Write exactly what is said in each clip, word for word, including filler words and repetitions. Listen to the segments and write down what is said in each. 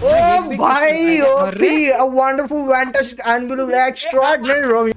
Oh भाई, OP, a wonderful, fantastic, unbelievable, extraordinary Romeo.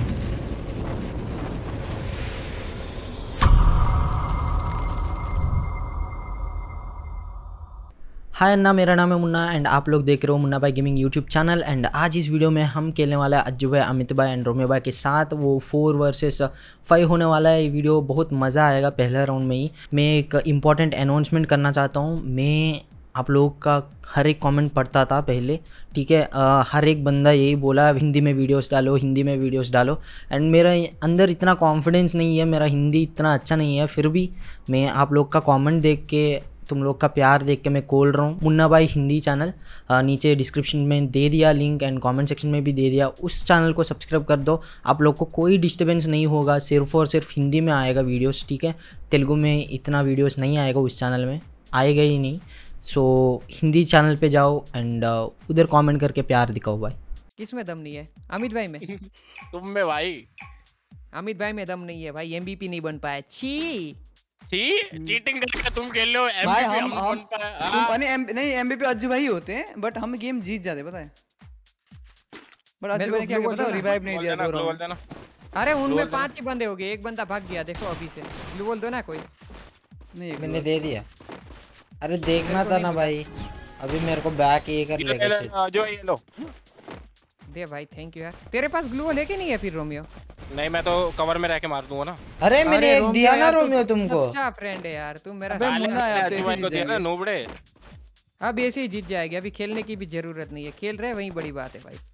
Hi Anna, मेरा नाम है मुन्ना एंड आप लोग देख रहे हो मुन्ना भाई गेमिंग यूट्यूब चैनल। एंड आज इस वीडियो में हम खेलने वाला है अज्जू भाई, अमित भाई एंड रोमियो भाई के साथ। वो फोर वर्सेस फाइव होने वाला है। ये वीडियो बहुत मज़ा आएगा। पहले राउंड में ही मैं एक इम्पॉर्टेंट अनाउंसमेंट करना चाहता हूँ। मैं आप लोग का हर एक कमेंट पढ़ता था पहले, ठीक है। आ, हर एक बंदा यही बोला हिंदी में वीडियोस डालो, हिंदी में वीडियोस डालो। एंड मेरा अंदर इतना कॉन्फिडेंस नहीं है, मेरा हिंदी इतना अच्छा नहीं है, फिर भी मैं आप लोग का कमेंट देख के, तुम लोग का प्यार देख के मैं खोल रहा हूँ मुन्ना भाई हिंदी चैनल। नीचे डिस्क्रिप्शन में दे दिया लिंक एंड कमेंट सेक्शन में भी दे दिया। उस चैनल को सब्सक्राइब कर दो। आप लोग को कोई डिस्टर्बेंस नहीं होगा, सिर्फ और सिर्फ हिंदी में आएगा वीडियोस, ठीक है। तेलुगु में इतना वीडियोस नहीं आएगा, उस चैनल में आएगा ही नहीं। सो हिंदी चैनल पे जाओ एंड उधर कमेंट करके प्यार दिखाओ भाई। किस में दम नहीं है? अमित भाई में। तुम में भाई। अमित भाई में दम नहीं है भाई, एमवीपी नहीं बन पाया। छी ची चीटिंग करके तुम खेल लो, भाई एमवीपी हम हम हम बन पाए। तुम नहीं एम, नहीं एमवीपी अज्जू भाई होते हैं, बट हम गेम जीत जाते पता है। बट अज्जू भाई ने क्या किया पता है, रिवाइव नहीं दिया दो राउंड। अरे उनमें पांच ही बंदे हो गए, एक बंदा भाग गया। देखो अभी से ग्लू बोल दो ना कोई। नहीं मैंने दे दिया। अरे देखना था ना भाई, अभी मेरे को बैक ये कर लेगा। जो ये लो दे भाई, थैंक यू यार। तेरे पास ग्लू है कि नहीं है फिर रोमियो? नहीं, मैं तो कवर में रह के मार दूंगा ना। अरे मैंने एक दिया ना रोमियो तुमको। अच्छा फ्रेंड है यार तू मेरा। अबे मुन्ना यार, तो ऐसे को दिया ना नोबड़े। अब ऐसे ही जीत जाएगी, अभी खेलने की भी जरूरत नहीं है। खेल रहे वही बड़ी बात है भाई।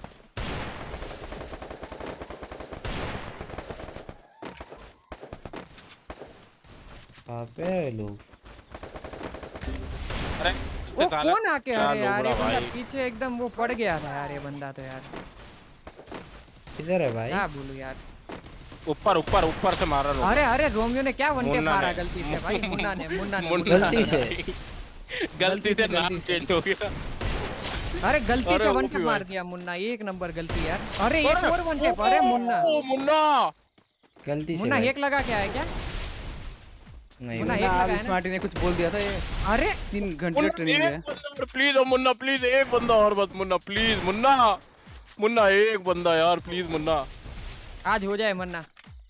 अबे लोग, अरे वो कौन आके, अरे यार ये बंदा पीछे एकदम वो पड़ गया था यार। ये बंदा तो यार किधर है भाई? क्या बोलूं यार, ऊपर ऊपर ऊपर से मार रहा हूं। अरे अरे रोमियो ने क्या वन टेप मारा गलती से भाई। मुन्ना ने मुन्ना ने गलती से गलती से नाम चेंज हो गया। अरे गलती से वन टेप मार दिया मुन्ना, एक नंबर गलती यार। अरे एक और वन टेप। अरे मुन्ना मुन्ना गलती से मुन्ना हेक लगा के आया क्या? नहीं मुन्ना मुन्ना हेक आज लगा है स्मार्टी ने कुछ बोल दिया था ये। अरे तीन घंटे ट्रेनिंग है। प्लीज ओ मुन्ना, प्लीज एक बंदा और बस मुन्ना, प्लीज मुन्ना, मुन्ना एक बंदा यार प्लीज मुन्ना। आज हो जाए Munna.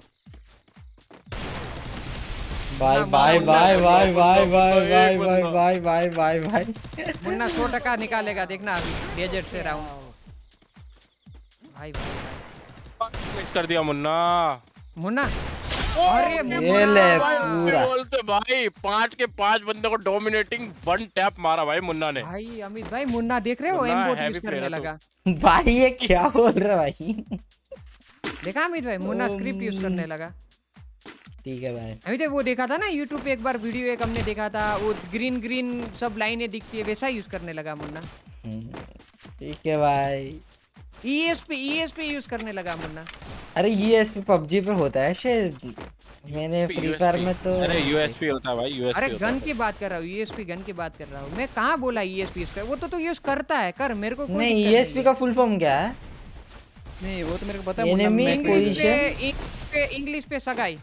Bye bye bye bye bye bye bye bye bye bye bye bye. Munna सौ टका निकालेगा देखना अभी डेजर्ट से राउंड। भाई भाई मिस कर दिया मुन्ना। मुन्ना अरे ये ले पूरा बोलते भाई, पांच के पांच बंदे को डोमिनेटिंग वन टैप मारा भाई मुन्ना ने। भाई अमित भाई मुन्ना देख रहे हो, एम बोट यूज करने लगा भाई। ये क्या बोल रहा भाई? देखा अमित भाई, मुन्ना स्क्रिप्ट यूज करने लगा। ठीक है भाई। अमित भाई वो देखा था ना यूट्यूब पे एक बार वीडियो, एक हमने देखा था, वो ग्रीन ग्रीन सब लाइनें दिखती है, वैसा यूज करने लगा मुन्ना। ठीक है भाई। ईएसपी ईएसपी यूज करने लगा मुन्ना। अरे यूएसपी पबजी पे होता है शायद, मैंने फ्री फायर में तो। अरे यूएसपी होता है भाई, यूएसपी। अरे गन की बात कर रहा हूँ, यूएसपी गन की बात कर रहा हूँ मैं। कहाँ बोला ईएसपी यूज कर, वो तो तू यूज करता है कर, मेरे को कोई नहीं। ईएसपी का फुल फॉर्म क्या है? नहीं वो तो मेरे को पता है। एनिमी इंग्लिश पे इंग्लिश पे सगाई,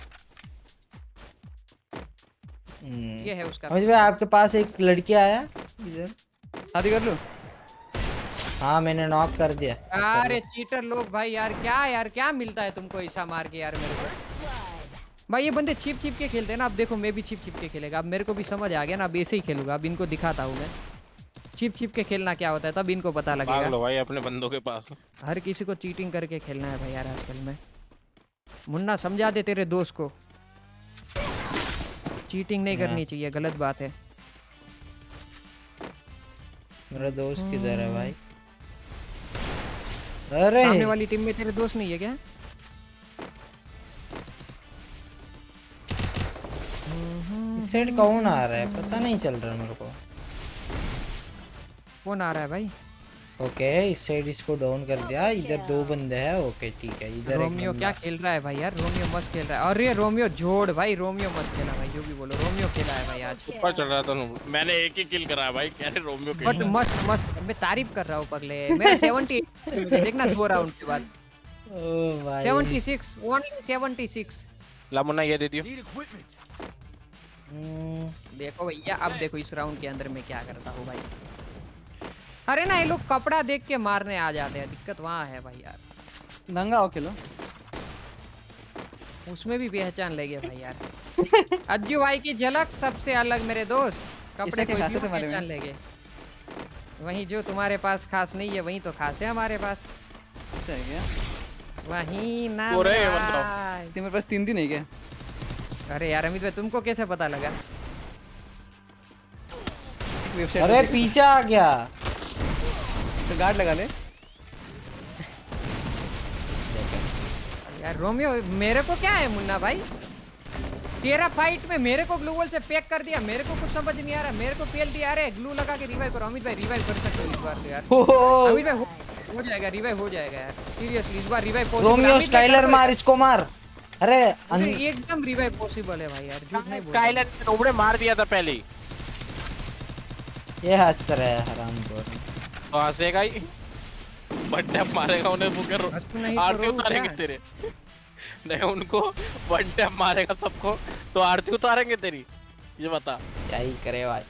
ये है उसका। अमित भाई आपके पास एक लड़की आया इधर, शादी कर लो। हाँ मैंने नॉक कर दिया। अरे चीटर लोग भाई यार, क्या यार क्या मिलता है तुमको ऐसा मार के यार मेरे को। भाई ये बंदे छिप छिप के खेलते हैं ना। अब देखो मैं भी छिप छिप के खेलेगा, अब मेरे को भी समझ आ गया ना, अब ऐसे ही खेलूंगा। अब इनको दिखाता हूँ मैं छिप छिप के खेलना क्या होता है, तब इनको पता लगेगा। भाग लो भाई अपने बंदों के पास। हर किसी को चीटिंग करके खेलना है भाई यार आजकल में। मुन्ना समझा दे तेरे दोस्त को, चीटिंग नहीं करनी चाहिए, गलत बात है। मेरा दोस्त किधर है भाई? अरे सामने वाली टीम में तेरे दोस्त नहीं है क्या? इस साइड कौन आ रहा है पता नहीं चल रहा मेरे को। कौन आ रहा है भाई? ओके इस साइड इसको डाउन कर दिया। इधर दो बंदे हैं। ओके ठीक है। इधर रोमियो क्या खेल रहा है भाई यार, रोमियो मस्त खेल रहा है। अरे रोमियो जोड़ भाई, रोमियो मस्त खेला भाई, जो भी बोलो रोमियो खेला है भाई आज। ऊपर चढ़ रहा था मैंने, एक ही किल करा है भाई। कह रहे रोमियो खेल बट मस्त मस्त, मैं तारीफ कर रहा हूँ पगले। मेरा सतहत्तर देखना दो राउंड के बाद। ओ भाई छिहत्तर ओनली छिहत्तर। ला मुन्ना ये दे दियो। देखो भैया अब देखो इस राउंड के अंदर मैं क्या करता हूँ भाई। अरे ना ये लोग कपड़ा देख के मारने आ जाते हैं, दिक्कत वहाँ है भाई यार। दंगा हो खेलो, उसमें भी पहचान लेंगे भाई यार। अज्जू भाई की झलक सबसे अलग मेरे दोस्त, कपड़े कोई भी पहचान लेंगे। वहीं जो तुम्हारे पास खास नहीं है वहीं तो खास है हमारे पास। ऐसा है क्या? वहीं ना तुम्हारे पास तीन दिन है क्या? अरे यार अमित भाई तुमको कैसे पता लगा? अरे पीछे आ गया तो गार्ड लगा ले यार। रोमियो मेरे को क्या है मुन्ना भाई, तेरा फाइट में मेरे को ग्लू वॉल से पैक कर दिया, मेरे को कुछ समझ नहीं आ रहा, मेरे को पीएलटी आ रहा है, ग्लू लगा के रिवाइव करो। अमित भाई रिवाइव कर सकते हो इस बार तो यार। अमित भाई हो, हो जाएगा रिवाइव हो जाएगा यार, सीरियसली इस बार रिवाइव पॉसिबल। रोमियो स्काइलर मार इसको मार। अरे एकदम रिवाइव पॉसिबल है भाई यार, झूठ नहीं बोल। स्काइलर ने उबड़े मार दिया था पहले ही। ये हंस रहा है हरामखोर। तो हंसेगा ही, बट्टे मारेगा उन्हें, वो कर आरती उतारेंगे तेरे। नहीं उनको वन टैप मारेगा सबको तो आरती उतारेंगे तेरी, ये बता। क्या ही करे भाई।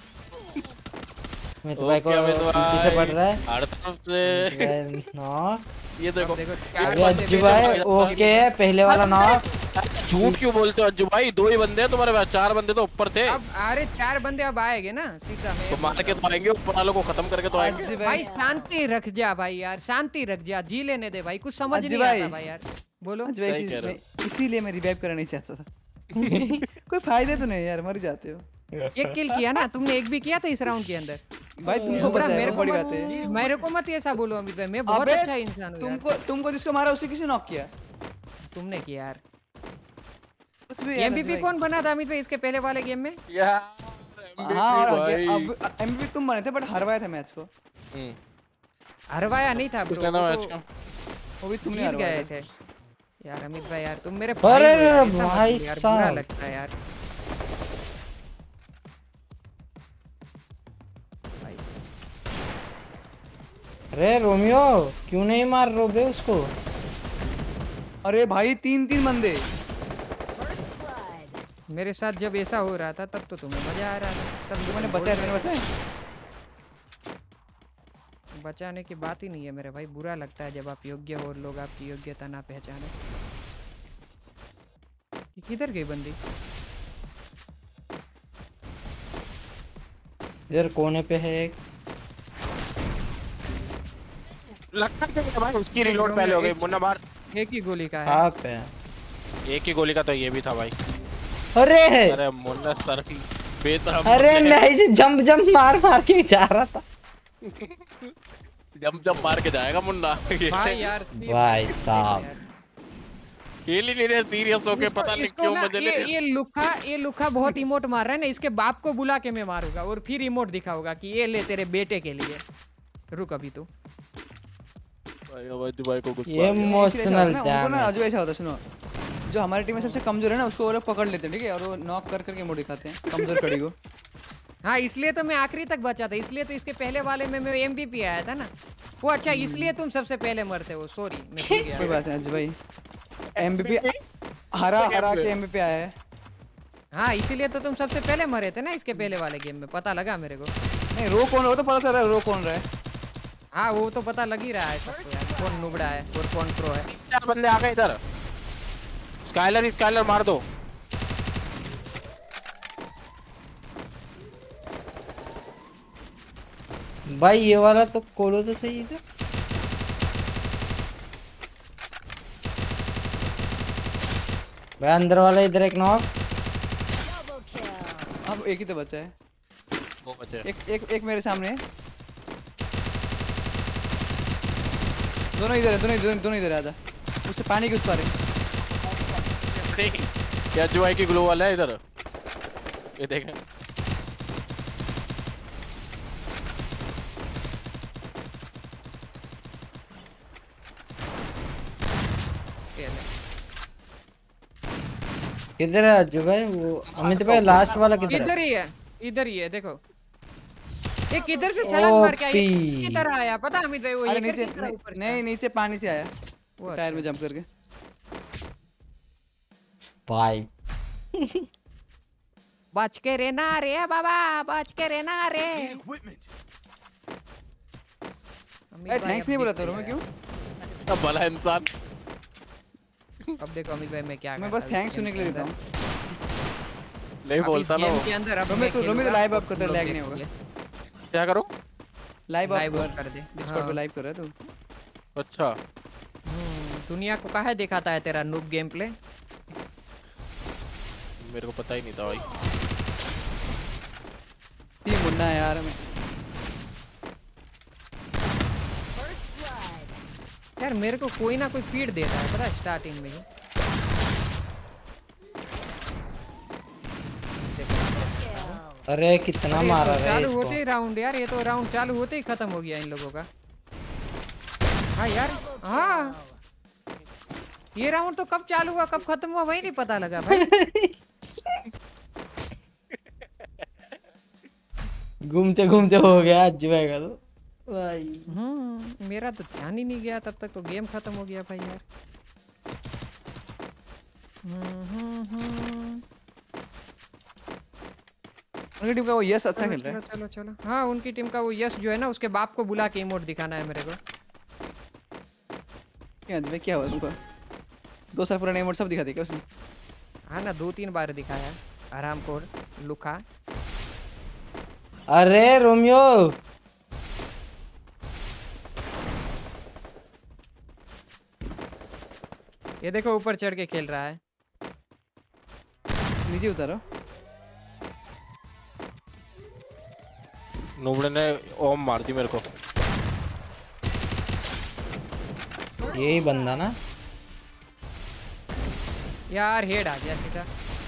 मैं तो भाई को पीछे से पड़ रहा है हर तरफ से। नो ये देखो अज्जू भाई ओके पहले वाला नॉक। झूठ क्यों बोलते हो अज्जू भाई, दो ही बंदे हैं तुम्हारे पास, चार बंदे तो ऊपर थे। अब अरे चार बंदे अब आएंगे ना सीधा में, तो मार के तो आएंगे, ऊपर वालों को खत्म करके तो आएंगे। भाई शांति रख जा भाई यार, शांति रख जा, जी लेने दे भाई, कुछ समझ नहीं आता भाई यार। बोलो इसीलिए मैं रिवाइव करना नहीं चाहता था। कोई फायदे तो नहीं यार, मर जाते हो। एक किल किया ना तुमने, एक भी किया था इस राउंड के अंदर भाई। तुमको बचा है, मेरे को बड़ी बात है। मेरे को मत ऐसा बोलो अमित भाई, मैं बहुत अच्छा इंसान हूं। तुमको तुमको जिसको मारा उसे किसी नॉक किया? तुमने किया यार। कुछ भी एमवीपी कौन बना था अमित भाई इसके पहले वाले गेम में? यार हां और अब एमवीपी तुम बने थे, बट हरवाया था मैच को। हरवाया नहीं था ब्रो, वो भी तुमने हरवाए थे यार। अमित भाई यार तुम मेरे भाई भाई साहब बुरा लगता है यार। अरे रोमियो क्यों नहीं मार रहे बे उसको? अरे भाई तीन तीन बंदे मेरे साथ जब ऐसा हो रहा था तब तो तुम्हें मजा आ रहा था, तब तुमने बचाया, मैंने बचाया। बचाने की बात ही नहीं है मेरे भाई, बुरा लगता है जब आप योग्य हो और लोग आपकी योग्यता ना पहचाने। ये किधर गई बंदी? इधर कोने पे है एक। लगता है भाई उसकी रिलोड पहले हो गई। मुन्ना मार, एक ही गोली का है। आप है एक ही गोली का तो ये भी था भाई। अरे अरे मुन्ना सर की बेतरहम। अरे मैं इसे जंप जंप मार मार के जा रहा था। जंप जंप मार के जाएगा मुन्ना भाई यार। भाई साहब खेल ही नहीं रहे सीरियस होके, पता नहीं क्यों मजे ले। ये लुखा ये लुखा बहुत इमोट मार रहा है ना, इसके बाप को बुला के मैं मारूंगा और फिर इमोट दिखाऊंगा कि ये ले तेरे बेटे के लिए। रुक अभी तू भाई को कुछ ये इमोशनल उनको ना अजू ऐसा होता, सुनो जो हमारी टीम में सबसे कमजोर है ना उसको वो लोग पकड़ लेते हैं, ठीक है, और वो नॉक कर करके इमोट दिखाते हैं कमजोर कड़ी को। हाँ इसलिए तो मैं आखिरी तक बचा था, इसलिए तो इसके पहले वाले में मैं एमवीपी आया था ना वो। अच्छा इसलिए तुम सबसे पहले मरते हो, सॉरी मैं भूल गया। कोई बात नहीं अजू भाई, एमवीपी हरा हरा के एमवीपी आया है। हाँ इसीलिए तो तुम सबसे पहले मरे थे ना इसके पहले वाले गेम में, पता लगा मेरे को। नहीं रो कौन रहा तो पता चल रहा है, रो कौन रहा है। हाँ वो तो पता लग ही रहा है सबको यार, कौन नुबड़ा है और कौन प्रो है। चार बंदे आ गए इधर। स्काइलर स्काइलर मार दो। भाई ये वाला तो खोलो तो सही है। भाई अंदर वाला इधर एक नॉक। अब एक ही तो बचा है, वो बचे एक एक एक मेरे सामने है। दोनों इधर है, दोनों इधर दोनों इधर आजा, उससे पानी के उस पार है। क्या जो आई की ग्लो वाला है इधर, ये देखें। किधर है अज्जू भाई? वो अमित भाई लास्ट वाला किधर है? इधर ही है, इधर ही है देखो। ये किधर से छलांग मार के आया, किधर आया पता अमित भाई? वो ये नीचे नहीं, नीचे पानी से आया, वो टायर में जंप करके। भाई बच के रहना रे बाबा, बच के रहना रे। अरे थैंक्स नहीं बोला तो मैं क्यों? अब भला इंसान। अब देखो अमित भाई मैं क्या मैं बस थैंक्स सुनने के लिए देता हूँ। नहीं बोलता ना वो। के अंदर अब मैं तो रोमी तो लाइव अप करता है, लैग नहीं होगा। क्या करो? लाइव लाइव अप कर दे डिस्कॉर्ड पे लाइव कर रहा है तू। अच्छा दुनिया को काहे दिखाता है तेरा नूब गेम प्ले? मेरे को पता ही नहीं था भाई। ये मुन्ना यार मैं यार मेरे को कोई ना कोई फीड देता है पता है स्टार्टिंग में ही। अरे कितना मारा रे चालू इसको। होते ही राउंड यार, ये तो राउंड चालू होते ही खत्म हो गया इन लोगों का। हाँ यार हाँ ये राउंड तो कब चालू हुआ कब खत्म हुआ वही नहीं पता लगा भाई। घूमते घूमते हो गया आज का तो भाई। हम्म मेरा तो ध्यान ही नहीं गया तब तक तो गेम खत्म हो गया भाई यार। हम्म हम्म हम्म उनकी टीम का वो यस अच्छा खेल रहा है। चलो चलो चलो हाँ उनकी टीम का वो यस जो है ना उसके बाप को बुला के इमोट दिखाना है मेरे को। क्या भाई क्या हुआ तुमको? दो साल पुराने इमोट सब दिखा दिए क्या उसने? हाँ ना दो तीन बार दिखाया आराम खोर लुखा। अरे रोमियो ये देखो ऊपर चढ़ के खेल रहा है। नीचे उतारो। नूबड़े ने ओम मार दी मेरे को। यही बंदा ना यार हेड आ गया सीधा।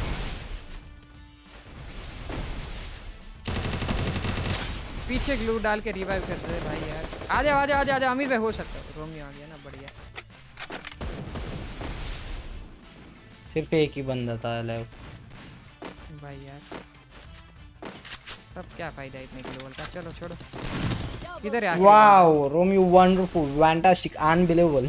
पीछे ग्लू डाल के रिवाइव करते हैं भाई यार। आ जाओ आ जाओ आ जाओ आ जाओ अमीर भाई हो सकता है। रोमियो आ गया ना बढ़िया। सिर्फ एक ही बंदा था लाइव भाई यार अब क्या फायदा इतने ग्लोबल का। चलो छोड़ो किधर है। Wow Romeo wonderful fantastic unbelievable.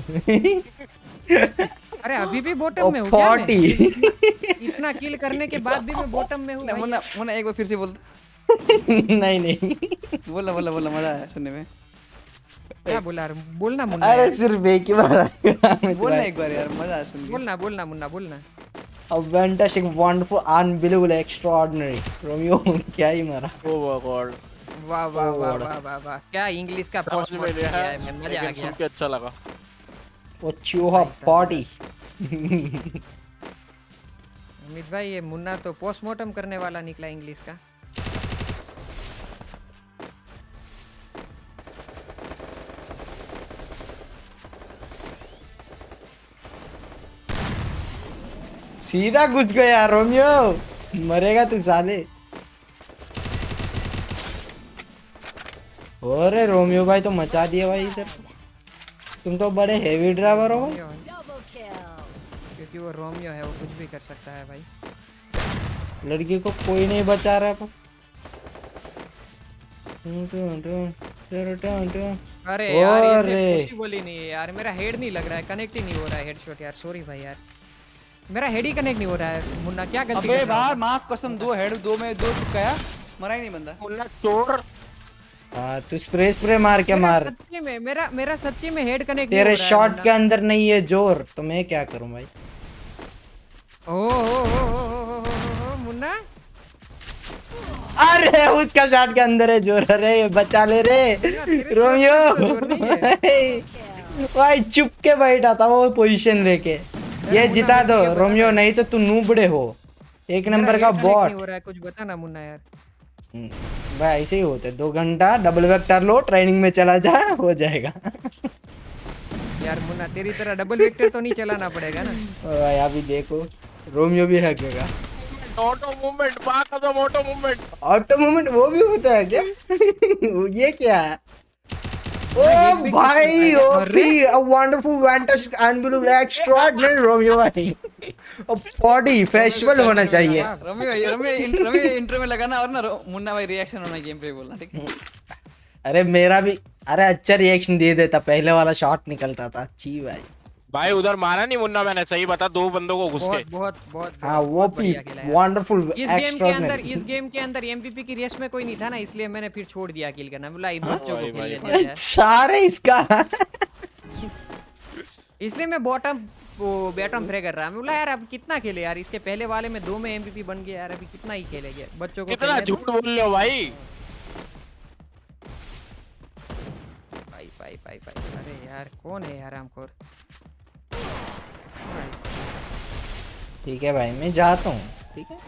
अरे अभी भी बॉटम में हूँ क्या मैं? इतना किल करने के बाद भी मैं बॉटम में हूँ। मुन्ना मुन्ना एक बार फिर से बोल। नहीं नहीं बोला बोला बोला मजा आया सुनने में। क्या बोला बोलना मुन्ना। अरे सिर्फ एक ही बार बोलना एक बार यार मजा आया सुन के। बोलना बोलना मुन्ना बोलना। A fantastic, wonderful, unbelievable, extraordinary. Romeo क्या ही मारा। ओ गॉड वाह वाह वाह वाह वाह वाह क्या इंग्लिश का पोस्ट में लिया है मजा आ गया। सुन के अच्छा लगा। वो चूहा पार्टी। अमित भाई ये मुन्ना तो पोस्टमार्टम करने वाला निकला इंग्लिश का। सीधा घुस गया रोमियो मरेगा तू साले। अरे रोमियो भाई तो मचा दिया भाई इधर। तुम तो बड़े हेवी ड्राइवर हो। क्योंकि वो रोमियो है वो कुछ भी कर सकता है भाई। लड़की को कोई नहीं बचा रहा। अरे यार ये पॉसिबल ही नहीं है यार। मेरा हेड नहीं लग रहा है कनेक्ट ही नहीं हो रहा है हेडशॉट यार। सॉरी भाई यार मेरा हेड ही कनेक्ट नहीं हो रहा है। मुन्ना क्या गलती अबे बार माफ कसम दो हेड दो में दो चुकाया मरा ही नहीं बंदा। मुन्ना चोर। हां तू स्प्रे स्प्रे मार के मार। सच्ची में मेरा मेरा सच्ची में हेड कनेक्ट नहीं हो रहा है। तेरे शॉट के अंदर नहीं है जोर तो मैं क्या करूं भाई। ओ हो हो हो हो मुन्ना। अरे उसका शॉट के अंदर है जोर। अरे बचा ले रे रोमियो भाई चुप के बैठा था वो पोजीशन लेके। ये जिता दो रोमियो नहीं तो तू नूबड़े हो एक नंबर का बॉट। हो रहा है कुछ बता ना मुन्ना यार। भाई ऐसे ही होते दो घंटा डबल वेक्टर लो ट्रेनिंग में चला जा हो जाएगा। यार मुन्ना तेरी तरह डबल वेक्टर तो नहीं चलाना पड़ेगा ना भाई। अभी देखो रोमियो भी हैकेगा। ऑटो मूवमेंट बात तो ऑटो मूवमेंट ऑटो मूवमेंट वो भी होता है क्या? ये क्या है? ओ भाई OP a wonderful fantastic unbelievable extraordinary Romeo भाई। अब बॉडी फेस्टिवल होना चाहिए। रोमियो रोमियो रोमियो इंट्रो में लगाना और ना मुन्ना भाई रिएक्शन होना गेम पे बोलना ठीक है। अरे मेरा भी अरे अच्छा रिएक्शन दे देता पहले वाला शॉट निकलता था। अच्छी भाई भाई उधर मारा नहीं मुन्ना मैंने, सही बता, दो बंदों को घुस के। बहुत बहुत बहुत हाँ वो भी वंडरफुल। इस गेम के अंदर इस गेम के अंदर एमवीपी की रेस में कोई नहीं था ना, इसलिए मैंने फिर छोड़ दिया किल करना। बोला इन बच्चों को खेलने दिया है। सारे इसका इसलिए मैं बॉटम वो बॉटम फ्रे कर रहा हूं। बोला यार अब कितना खेले यार, इसके पहले वाले में दो में एमवीपी बन गया यार, अभी कितना ही खेलेंगे बच्चों को। कितना झूठ बोल रहे हो भाई। भाई भाई भाई भाई अरे यार कौन है यार हमको। ठीक है भाई मैं जाता हूँ। ठीक है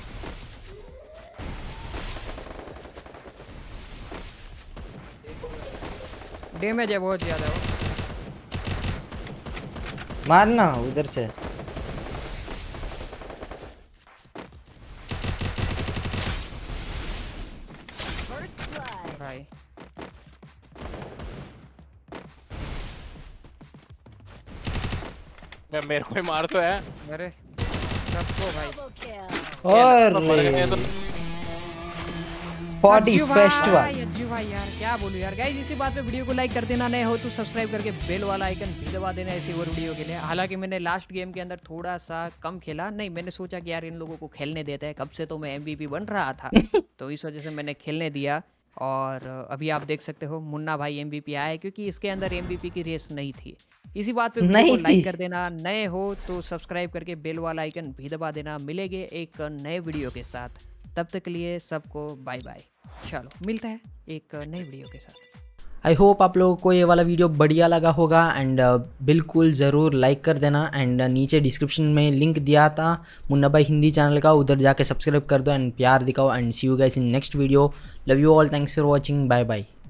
डैमेज है बहुत ज्यादा। मारना उधर से। भाई मैं मेरे को ही मार तो है। अरे सबको भाई। और फोर्टी फेस्टिवल। अज्जू भाई यार क्या बोलूं यार। गाइस इसी बात पे वीडियो को लाइक कर देना, नए हो तो सब्सक्राइब करके बेल वाला आइकन भी दबा देना ऐसी और वीडियो के लिए। हालांकि मैंने लास्ट गेम के अंदर थोड़ा सा कम खेला, नहीं मैंने सोचा कि यार इन लोगों को खेलने देते हैं, कब से तो मैं एमवीपी बन रहा था तो इस वजह से मैंने खेलने दिया। और अभी आप देख सकते हो मुन्ना भाई एमवीपी आया क्योंकि इसके अंदर एमवीपी की रेस नहीं थी। इसी बात पे वीडियो को लाइक कर देना, नए हो तो सब्सक्राइब करके बेल वाला आइकन भी दबा देना। मिलेंगे एक नए वीडियो के साथ, तब तक के लिए सबको बाय बाय। चलो मिलता है एक नई वीडियो के साथ। आई होप आप लोगों को ये वाला वीडियो बढ़िया लगा होगा एंड uh, बिल्कुल ज़रूर लाइक कर देना। एंड uh, नीचे डिस्क्रिप्शन में लिंक दिया था मुन्ना भाई हिंदी चैनल का, उधर जाके सब्सक्राइब कर दो एंड प्यार दिखाओ। And see you guys in next video. Love you all, thanks for watching, bye bye.